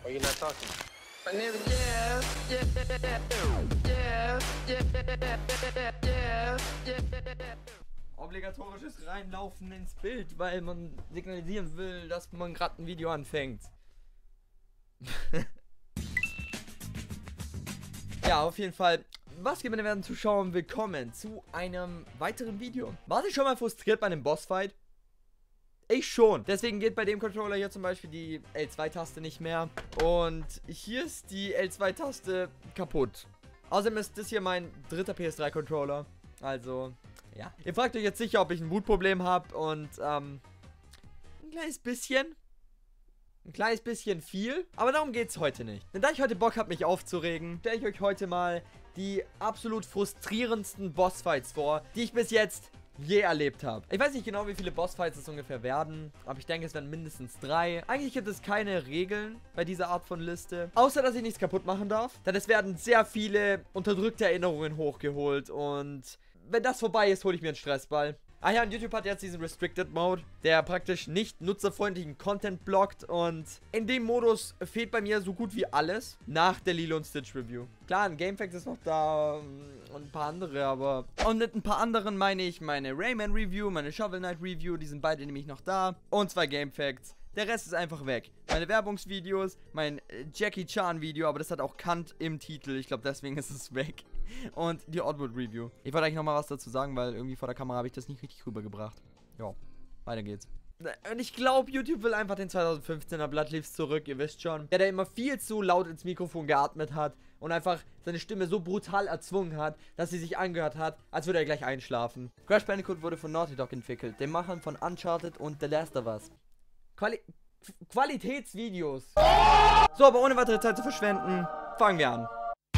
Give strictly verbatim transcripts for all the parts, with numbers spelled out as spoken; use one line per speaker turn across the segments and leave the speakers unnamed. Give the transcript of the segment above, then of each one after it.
Are you not talking?
Obligatorisches Reinlaufen ins Bild, weil man signalisieren will, dass man gerade ein Video anfängt. Ja, auf jeden Fall. Was geht, meine werten Zuschauer? Willkommen zu einem weiteren Video. War ich schon mal frustriert bei einem Bossfight? Ich schon. Deswegen geht bei dem Controller hier zum Beispiel die L zwei Taste nicht mehr. Und hier ist die L zwei Taste kaputt. Außerdem ist das hier mein dritter P S drei Controller. Also, ja. Ihr fragt euch jetzt sicher, ob ich ein Bootproblem habe. Und, ähm, ein kleines bisschen. Ein kleines bisschen viel. Aber darum geht es heute nicht. Denn da ich heute Bock habe, mich aufzuregen, stelle ich euch heute mal die absolut frustrierendsten Bossfights vor, die ich bis jetzt je erlebt habe. Ich weiß nicht genau, wie viele Bossfights es ungefähr werden, aber ich denke, es werden mindestens drei. Eigentlich gibt es keine Regeln bei dieser Art von Liste, außer dass ich nichts kaputt machen darf. Denn es werden sehr viele unterdrückte Erinnerungen hochgeholt und wenn das vorbei ist, hole ich mir einen Stressball. Ah ja, und YouTube hat jetzt diesen Restricted Mode, der praktisch nicht nutzerfreundlichen Content blockt. Und in dem Modus fehlt bei mir so gut wie alles nach der Lilo und Stitch Review. Klar, ein GameFAQs ist noch da und ein paar andere, aber... Und mit ein paar anderen meine ich meine Rayman Review, meine Shovel Knight Review, die sind beide nämlich noch da. Und zwei GameFAQs. Der Rest ist einfach weg. Meine Werbungsvideos, mein Jackie Chan Video, aber das hat auch Kant im Titel. Ich glaube, deswegen ist es weg. Und die Oddworld Review. Ich wollte eigentlich nochmal was dazu sagen, weil irgendwie vor der Kamera habe ich das nicht richtig rübergebracht. Ja, weiter geht's. Und ich glaube, YouTube will einfach den zweitausendfünfzehner Bloodleaves zurück, ihr wisst schon. Der, der immer viel zu laut ins Mikrofon geatmet hat und einfach seine Stimme so brutal erzwungen hat, dass sie sich angehört hat, als würde er gleich einschlafen. Crash Bandicoot wurde von Naughty Dog entwickelt, den Machern von Uncharted und The Last of Us. Quali Qualitätsvideos. So, aber ohne weitere Zeit zu verschwenden, fangen wir an.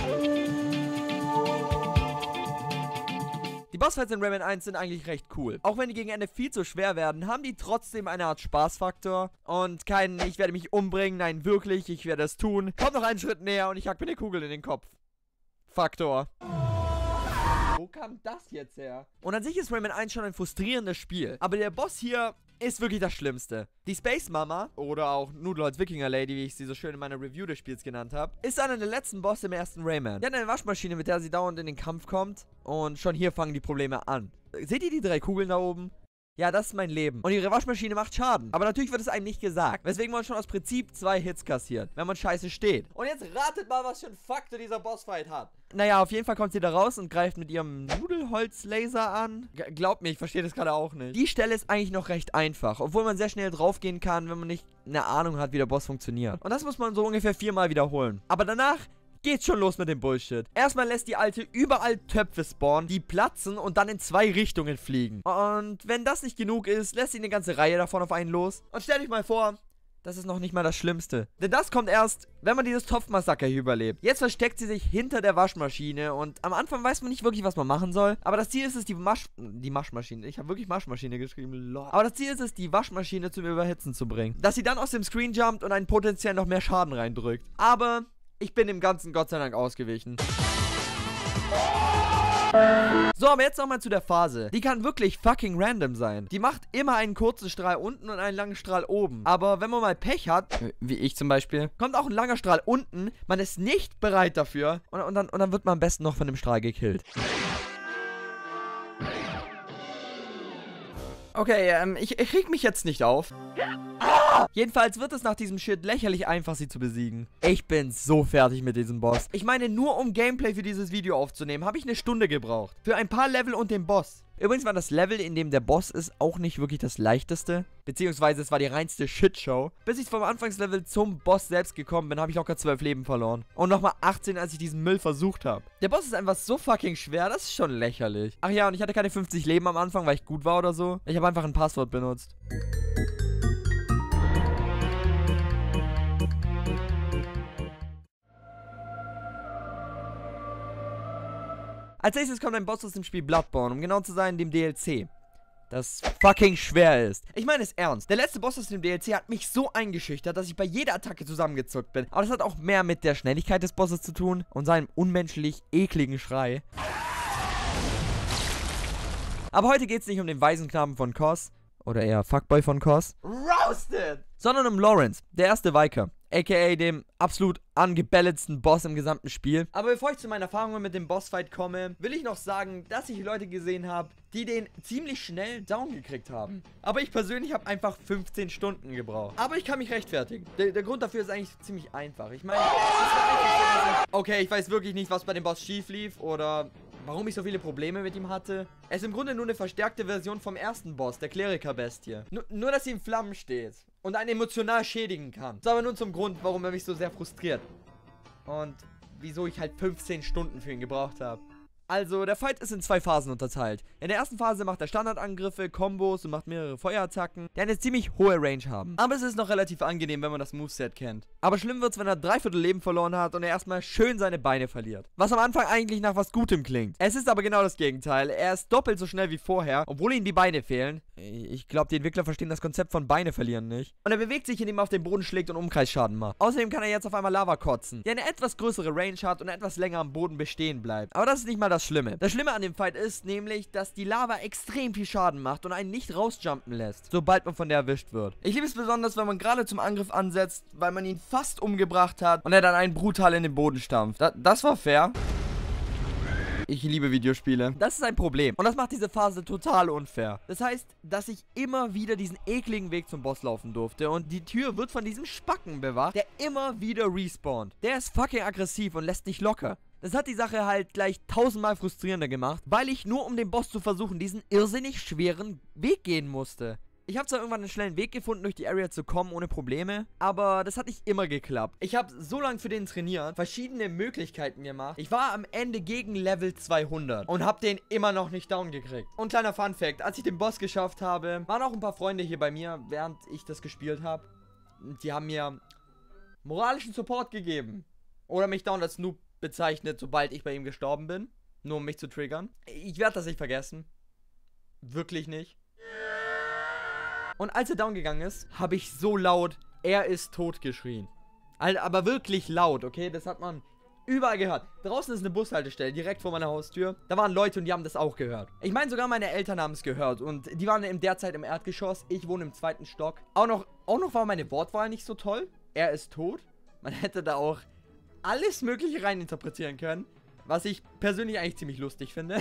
Die Bossfights in Rayman eins sind eigentlich recht cool. Auch wenn die gegen Ende viel zu schwer werden, haben die trotzdem eine Art Spaßfaktor. Und kein, ich werde mich umbringen, nein, wirklich, ich werde es tun. Kommt noch einen Schritt näher und ich hack mir eine Kugel in den Kopf. Faktor. Wo kam das jetzt her? Und an sich ist Rayman eins schon ein frustrierendes Spiel. Aber der Boss hier ist wirklich das Schlimmste. Die Space Mama, oder auch Noodleholz Wikinger Lady, wie ich sie so schön in meiner Review des Spiels genannt habe, ist einer der letzten Bosse im ersten Rayman. Die hat eine Waschmaschine, mit der sie dauernd in den Kampf kommt. Und schon hier fangen die Probleme an. Seht ihr die drei Kugeln da oben? Ja, das ist mein Leben. Und ihre Waschmaschine macht Schaden. Aber natürlich wird es einem nicht gesagt. Weswegen man schon aus Prinzip zwei Hits kassiert, wenn man scheiße steht. Und jetzt ratet mal, was für ein Faktor dieser Bossfight hat. Naja, auf jeden Fall kommt sie da raus und greift mit ihrem Nudelholzlaser an. G glaubt mir, ich verstehe das gerade auch nicht. Die Stelle ist eigentlich noch recht einfach. Obwohl man sehr schnell draufgehen kann, wenn man nicht eine Ahnung hat, wie der Boss funktioniert. Und das muss man so ungefähr viermal wiederholen. Aber danach geht's schon los mit dem Bullshit. Erstmal lässt die Alte überall Töpfe spawnen, die platzen und dann in zwei Richtungen fliegen. Und wenn das nicht genug ist, lässt sie eine ganze Reihe davon auf einen los. Und stellt euch mal vor, das ist noch nicht mal das Schlimmste. Denn das kommt erst, wenn man dieses Topfmassaker hier überlebt. Jetzt versteckt sie sich hinter der Waschmaschine und am Anfang weiß man nicht wirklich, was man machen soll. Aber das Ziel ist es, die Masch... Die Maschmaschine. Ich habe wirklich Maschmaschine geschrieben. Lol. Aber das Ziel ist es, die Waschmaschine zum Überhitzen zu bringen. Dass sie dann aus dem Screen jumpt und einen potenziell noch mehr Schaden reindrückt. Aber ich bin dem Ganzen Gott sei Dank ausgewichen. So, aber jetzt nochmal zu der Phase. Die kann wirklich fucking random sein. Die macht immer einen kurzen Strahl unten und einen langen Strahl oben. Aber wenn man mal Pech hat, wie ich zum Beispiel, kommt auch ein langer Strahl unten. Man ist nicht bereit dafür. Und, und, dann, und dann wird man am besten noch von dem Strahl gekillt. Okay, ähm, ich, ich reg mich jetzt nicht auf. Ah! Jedenfalls wird es nach diesem Shit lächerlich einfach, sie zu besiegen. Ich bin so fertig mit diesem Boss. Ich meine, nur um Gameplay für dieses Video aufzunehmen, habe ich eine Stunde gebraucht. Für ein paar Level und den Boss. Übrigens war das Level, in dem der Boss ist, auch nicht wirklich das leichteste. Beziehungsweise es war die reinste Shitshow. Bis ich vom Anfangslevel zum Boss selbst gekommen bin, habe ich locker zwölf Leben verloren. Und nochmal achtzehn, als ich diesen Müll versucht habe. Der Boss ist einfach so fucking schwer, das ist schon lächerlich. Ach ja, und ich hatte keine fünfzig Leben am Anfang, weil ich gut war oder so. Ich habe einfach ein Passwort benutzt. Als nächstes kommt ein Boss aus dem Spiel Bloodborne, um genau zu sein, dem D L C. Das fucking schwer ist. Ich meine es ernst. Der letzte Boss aus dem D L C hat mich so eingeschüchtert, dass ich bei jeder Attacke zusammengezuckt bin. Aber das hat auch mehr mit der Schnelligkeit des Bosses zu tun und seinem unmenschlich ekligen Schrei. Aber heute geht es nicht um den Waisenknaben von Kos oder eher Fuckboy von Cos, roasted, sondern um Lawrence, der erste Viker, aka dem absolut angebelletsten Boss im gesamten Spiel. Aber bevor ich zu meinen Erfahrungen mit dem Bossfight komme, will ich noch sagen, dass ich Leute gesehen habe, die den ziemlich schnell down gekriegt haben. Aber ich persönlich habe einfach fünfzehn Stunden gebraucht. Aber ich kann mich rechtfertigen. Der, der Grund dafür ist eigentlich ziemlich einfach. Ich meine, okay, ich weiß wirklich nicht, was bei dem Boss schief lief oder warum ich so viele Probleme mit ihm hatte. Er ist im Grunde nur eine verstärkte Version vom ersten Boss, der Kleriker-Bestie. Nur, nur, dass sie in Flammen steht und einen emotional schädigen kann. Das ist aber nun zum Grund, warum er mich so sehr frustriert. Und wieso ich halt fünfzehn Stunden für ihn gebraucht habe. Also, der Fight ist in zwei Phasen unterteilt. In der ersten Phase macht er Standardangriffe, Kombos und macht mehrere Feuerattacken, die eine ziemlich hohe Range haben. Aber es ist noch relativ angenehm, wenn man das Moveset kennt. Aber schlimm wird's, wenn er dreiviertel Leben verloren hat und er erstmal schön seine Beine verliert. Was am Anfang eigentlich nach was Gutem klingt. Es ist aber genau das Gegenteil. Er ist doppelt so schnell wie vorher, obwohl ihm die Beine fehlen. Ich glaube, die Entwickler verstehen das Konzept von Beine verlieren nicht. Und er bewegt sich, indem er auf den Boden schlägt und Umkreisschaden macht. Außerdem kann er jetzt auf einmal Lava kotzen, die eine etwas größere Range hat und etwas länger am Boden bestehen bleibt. Aber das ist nicht mal das Schlimme. Das Schlimme an dem Fight ist nämlich, dass die Lava extrem viel Schaden macht und einen nicht rausjumpen lässt, sobald man von der erwischt wird. Ich liebe es besonders, wenn man gerade zum Angriff ansetzt, weil man ihn fast umgebracht hat und er dann einen brutal in den Boden stampft. Da, das war fair. Ich liebe Videospiele. Das ist ein Problem. Und das macht diese Phase total unfair. Das heißt, dass ich immer wieder diesen ekligen Weg zum Boss laufen durfte. Und die Tür wird von diesem Spacken bewacht, der immer wieder respawnt. Der ist fucking aggressiv und lässt nicht locker. Das hat die Sache halt gleich tausendmal frustrierender gemacht, weil ich nur um den Boss zu versuchen, diesen irrsinnig schweren Weg gehen musste. Ich habe zwar irgendwann einen schnellen Weg gefunden, durch die Area zu kommen, ohne Probleme, aber das hat nicht immer geklappt. Ich habe so lange für den trainiert, verschiedene Möglichkeiten gemacht. Ich war am Ende gegen Level zweihundert und habe den immer noch nicht down gekriegt. Und kleiner Funfact, als ich den Boss geschafft habe, waren auch ein paar Freunde hier bei mir, während ich das gespielt habe. Die haben mir moralischen Support gegeben. Oder mich down als Noob bezeichnet, sobald ich bei ihm gestorben bin. Nur um mich zu triggern. Ich werde das nicht vergessen. Wirklich nicht. Und als er down gegangen ist, habe ich so laut, er ist tot geschrien. Also, aber wirklich laut, okay? Das hat man überall gehört. Draußen ist eine Bushaltestelle, direkt vor meiner Haustür. Da waren Leute und die haben das auch gehört. Ich meine, sogar meine Eltern haben es gehört. Und die waren in der Zeit im Erdgeschoss. Ich wohne im zweiten Stock. Auch noch, auch noch war meine Wortwahl nicht so toll. Er ist tot. Man hätte da auch alles Mögliche reininterpretieren können. Was ich persönlich eigentlich ziemlich lustig finde.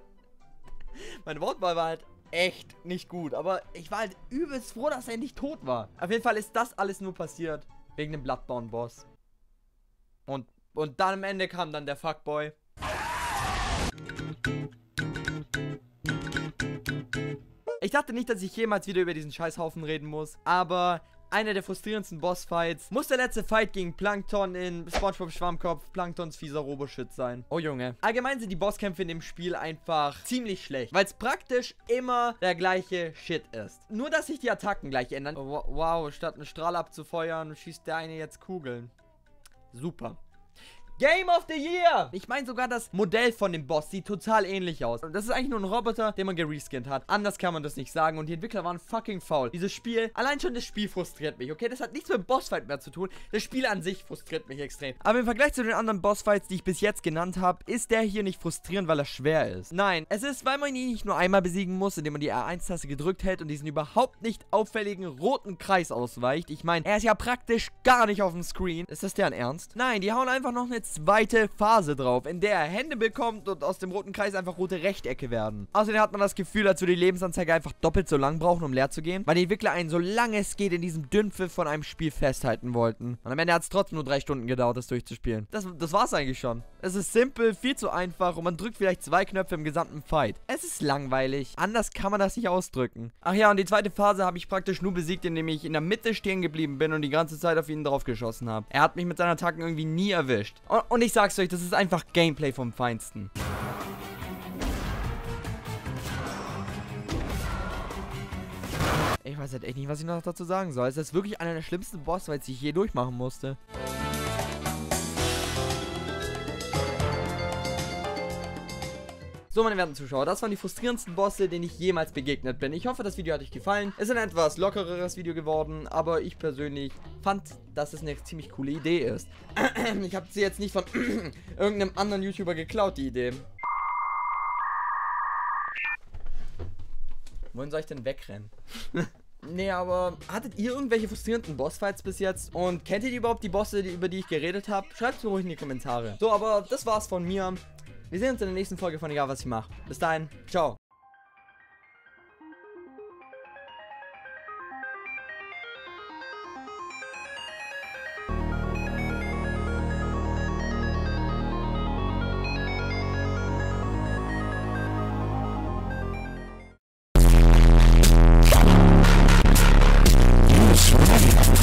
Meine Wortwahl war halt echt nicht gut. Aber ich war halt übelst froh, dass er nicht tot war. Auf jeden Fall ist das alles nur passiert wegen dem Bloodborne-Boss. Und, und dann am Ende kam dann der Fuckboy. Ich dachte nicht, dass ich jemals wieder über diesen Scheißhaufen reden muss. Aber einer der frustrierendsten Bossfights muss der letzte Fight gegen Plankton in SpongeBob Schwammkopf, Planktons fieser Roboshit sein. Oh Junge. Allgemein sind die Bosskämpfe in dem Spiel einfach ziemlich schlecht, weil es praktisch immer der gleiche Shit ist. Nur, dass sich die Attacken gleich ändern. Oh, wow, statt einen Strahl abzufeuern, schießt der eine jetzt Kugeln. Super. Game of the Year! Ich meine, sogar das Modell von dem Boss sieht total ähnlich aus. Das ist eigentlich nur ein Roboter, den man gereskinnt hat. Anders kann man das nicht sagen. Und die Entwickler waren fucking faul. Dieses Spiel, allein schon das Spiel frustriert mich, okay? Das hat nichts mit dem Bossfight mehr zu tun. Das Spiel an sich frustriert mich extrem. Aber im Vergleich zu den anderen Bossfights, die ich bis jetzt genannt habe, ist der hier nicht frustrierend, weil er schwer ist. Nein, es ist, weil man ihn nicht nur einmal besiegen muss, indem man die R eins Taste gedrückt hält und diesen überhaupt nicht auffälligen roten Kreis ausweicht. Ich meine, er ist ja praktisch gar nicht auf dem Screen. Ist das deren Ernst? Nein, die hauen einfach noch eine zweite Phase drauf, in der er Hände bekommt und aus dem roten Kreis einfach rote Rechtecke werden. Außerdem hat man das Gefühl, als würde die Lebensanzeige einfach doppelt so lang brauchen, um leer zu gehen, weil die Entwickler einen so lange es geht in diesem Dünnpfiff von einem Spiel festhalten wollten. Und am Ende hat es trotzdem nur drei Stunden gedauert, das durchzuspielen. Das, das war's eigentlich schon. Es ist simpel, viel zu einfach und man drückt vielleicht zwei Knöpfe im gesamten Fight. Es ist langweilig. Anders kann man das nicht ausdrücken. Ach ja, und die zweite Phase habe ich praktisch nur besiegt, indem ich in der Mitte stehen geblieben bin und die ganze Zeit auf ihn drauf geschossen habe. Er hat mich mit seinen Attacken irgendwie nie erwischt. Und, und ich sag's euch, das ist einfach Gameplay vom Feinsten. Ich weiß halt echt nicht, was ich noch dazu sagen soll. Es ist wirklich einer der schlimmsten Bossfights, die ich je durchmachen musste. So, meine werten Zuschauer, das waren die frustrierendsten Bosse, denen ich jemals begegnet bin. Ich hoffe, das Video hat euch gefallen. Es ist ein etwas lockereres Video geworden, aber ich persönlich fand, dass es eine ziemlich coole Idee ist. Ich habe sie jetzt nicht von irgendeinem anderen YouTuber geklaut, die Idee. Wohin soll ich denn wegrennen? Nee, aber hattet ihr irgendwelche frustrierenden Bossfights bis jetzt? Und kennt ihr überhaupt die Bosse, die, über die ich geredet habe? Schreibt es mir ruhig in die Kommentare. So, aber das war's von mir. Wir sehen uns in der nächsten Folge von Egal, was ich mache. Bis dahin, ciao.